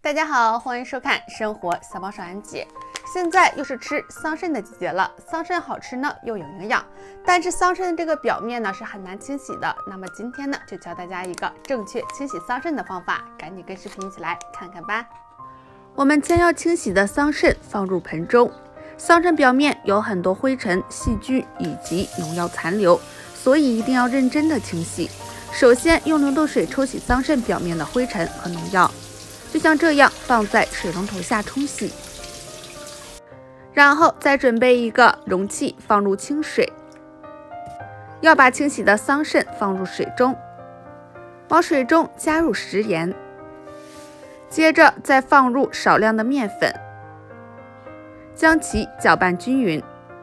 大家好，欢迎收看生活小帮手安姐。现在又是吃桑葚的季节了，桑葚好吃呢，又有营养，但是桑葚的这个表面呢是很难清洗的。那么今天呢，就教大家一个正确清洗桑葚的方法，赶紧跟视频一起来看看吧。我们将要清洗的桑葚放入盆中，桑葚表面有很多灰尘、细菌以及农药残留，所以一定要认真的清洗。首先用流动水抽洗桑葚表面的灰尘和农药，就像这样放在水龙头下冲洗。然后再准备一个容器，放入清水，要把清洗的桑葚放入水中，往水中加入食盐，接着再放入少量的面粉，将其搅拌均匀。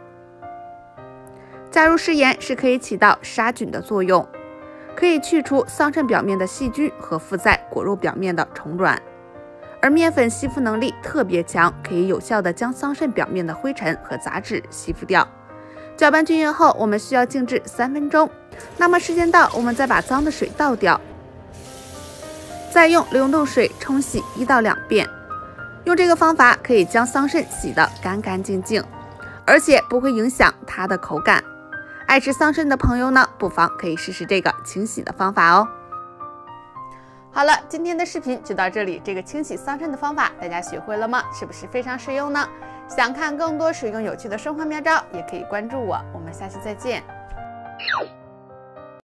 加入食盐是可以起到杀菌的作用，可以去除桑葚表面的细菌和附在果肉表面的虫卵。而面粉吸附能力特别强，可以有效的将桑葚表面的灰尘和杂质吸附掉。搅拌均匀后，我们需要静置3分钟。那么时间到，我们再把脏的水倒掉，再用流动水冲洗1到2遍。用这个方法可以将桑葚洗得干干净净，而且不会影响它的口感。爱吃桑葚的朋友呢，不妨可以试试这个清洗的方法哦。好了，今天的视频就到这里。这个清洗桑葚的方法大家学会了吗？是不是非常实用呢？想看更多实用有趣的生活妙招，也可以关注我。我们下期再见。